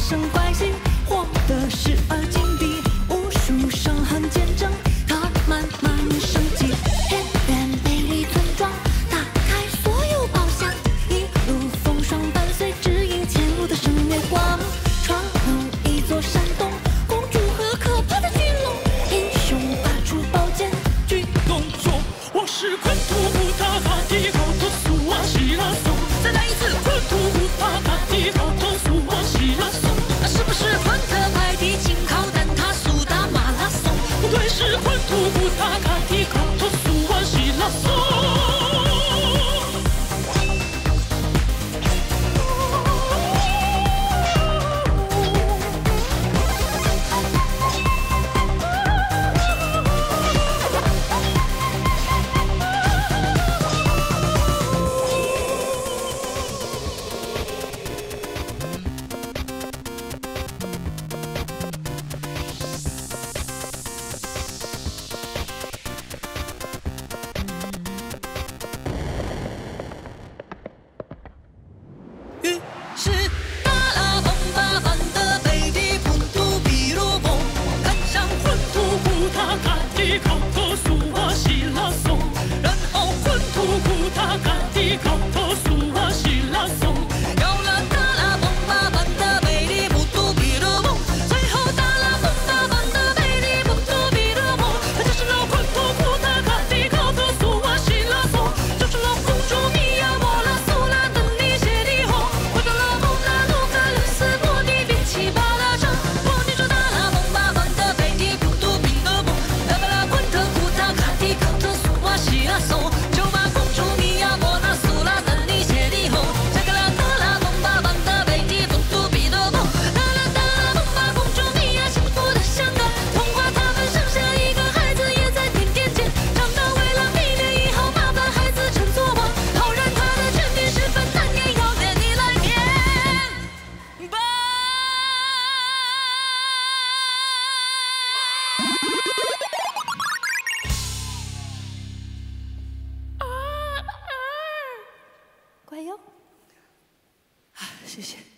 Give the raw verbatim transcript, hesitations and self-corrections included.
生关系，活的视而紧闭，无数伤痕见证它慢慢升级。田园美丽村庄，打开所有宝箱，一路风霜伴随，指引前路的圣月光。闯入一座山洞，公主和可怕的巨龙，英雄拔出宝剑，举动作。我是昆图布塔卡蒂高托苏瓦西拉松，再来一次昆图布塔卡蒂高托苏瓦西拉松。那是不是昆特派的紧靠蛋挞苏打马拉松？不对，是昆图布塔卡蒂高托苏瓦西拉松。 是达拉崩巴般的北地普图比鲁翁，赶上昆图布塔卡蒂考托苏瓦西拉松，然后昆图布塔卡蒂考托苏瓦西拉松，有了达拉崩巴般的北地普图比鲁翁，最后达拉崩巴般的北地普图比鲁翁，它就是老昆图布塔卡蒂考托苏瓦西拉松，就是老公主米娅莫拉苏拉等你谢帝后。 乖哟，啊，谢谢。